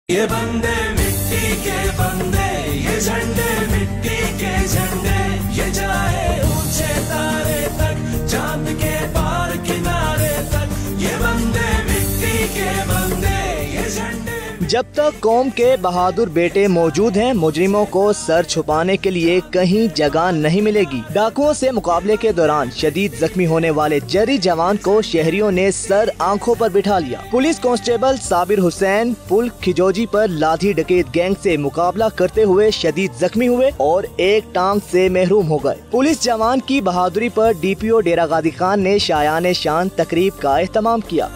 ये बंदे मिट्टी के बंदे, ये झंडे मिट्टी के झंडे, ये जाए ऊंचे तारे तक, चांद के पार किनारे तक, ये बंदे मिट्टी के बंदे, ये झंडे। जब तक कौम के बहादुर बेटे मौजूद हैं, मुजरिमों को सर छुपाने के लिए कहीं जगह नहीं मिलेगी। डाकुओं से मुकाबले के दौरान शदीद जख्मी होने वाले जरी जवान को शहरियों ने सर आंखों पर बिठा लिया। पुलिस कांस्टेबल साबिर हुसैन पुल खिजोजी पर लाठी डकैत गैंग से मुकाबला करते हुए शदीद जख्मी हुए और एक टांग से महरूम हो गए। पुलिस जवान की बहादुरी पर DPO डेरा गादी खान ने शायाने शान तकरीब का एहतमाम किया।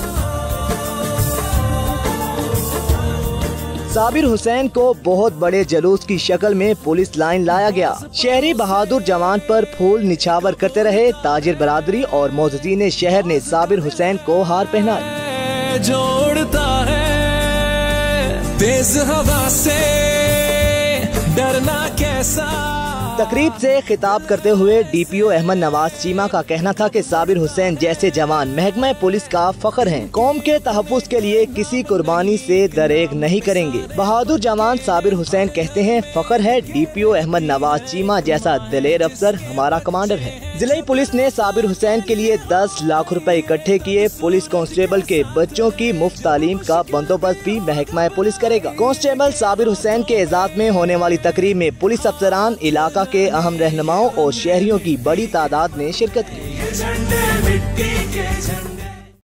साबिर हुसैन को बहुत बड़े जुलूस की शक्ल में पुलिस लाइन लाया गया। शहरी बहादुर जवान पर फूल निछावर करते रहे। ताजिर बरादरी और मोअज़्ज़िज़ीन शहर ने साबिर हुसैन को हार पहनाई। जोड़ता है तेज हवा से डरना कैसा। तकरीब से खिताब करते हुए DPO अहमद नवाज चीमा का कहना था कि साबिर हुसैन जैसे जवान महकमा पुलिस का फख्र हैं। कौम के तहफ़्फ़ुज़ के लिए किसी कुर्बानी से दरेग नहीं करेंगे। बहादुर जवान साबिर हुसैन कहते हैं, फख्र है DPO अहमद नवाज चीमा जैसा दिलेर अफसर हमारा कमांडर है। जिले पुलिस ने साबिर हुसैन के लिए 10 लाख रुपए इकट्ठे किए। पुलिस कांस्टेबल के बच्चों की मुफ्त तालीम का बंदोबस्त भी महकमा पुलिस करेगा। कांस्टेबल साबिर हुसैन के एजाज़ में होने वाली तकरीब में पुलिस अफसरान, इलाका के अहम रहनुमाओं और शहरियों की बड़ी तादाद ने शिरकत की।